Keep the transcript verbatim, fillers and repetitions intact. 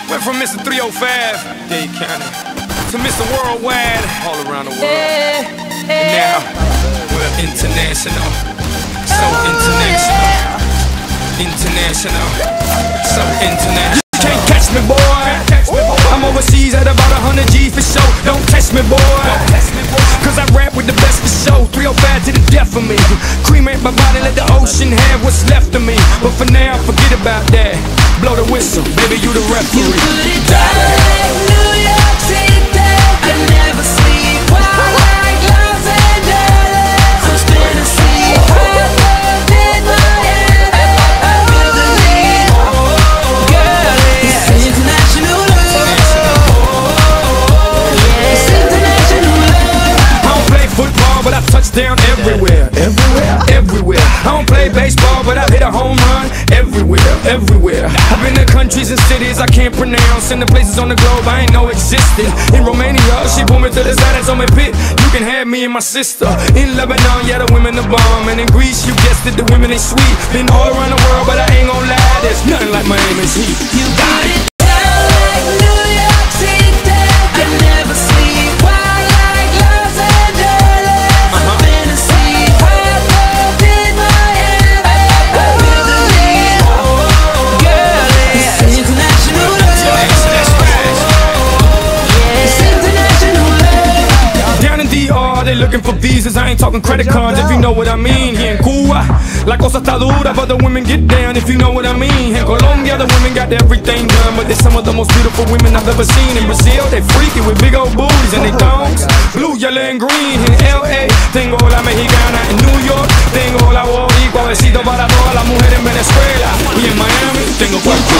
Went from Mister three oh five, Dade County, to Mister Worldwide, all around the world. And now, we're international, so international, international, so international. You can't catch me, boy. I'm overseas at about a hundred G's for show. Don't test me, boy, cause I rap with the best for show. three oh five to the death of me. Cremate my body, let the ocean have what's left of me. But for now, forget about that. Blow the whistle, baby, you the referee. You put it down like New York City. I never sleep. Wild like Los Angeles. I'm spinning sleep. Hot love in Miami. I feel the need. Girl, it's international love. It's international love. I don't play football, but I touch down everywhere. Everywhere, everywhere. I don't play baseball, but I hit a home run everywhere, everywhere. I've been to countries and cities I can't pronounce, and the places on the globe I ain't know existed. In Romania, she pulled me to the side and told me, "Pit, you can have me and my sister." In Lebanon, yeah, the women the bomb. And in Greece, you guessed it, the women they sweet. Been all around the world, but I ain't gon' lie, there's nothing like Miami's heat. You put it down like New York City. I never sleep. Wild like Los Angeles. I'm spinning sleep. Hot love in Miami. I feel the need. Girl, it's international love. It's international love. Down in D R, they looking for visas. I ain't talking credit cards, if you know what I mean. Here in Cuba, la cosa está dura, but the women get down, if you know what I mean. In Colombia, the women got everything done, but they're some of the most beautiful women I've ever seen. In Brazil, they freaky with big old booties and they thongs, blue, yellow, and green. In L A, tengo la mexicana. In New York, tengo la boricua. Besito para todas las mujeres en Venezuela. Y en Miami, tengo cualquier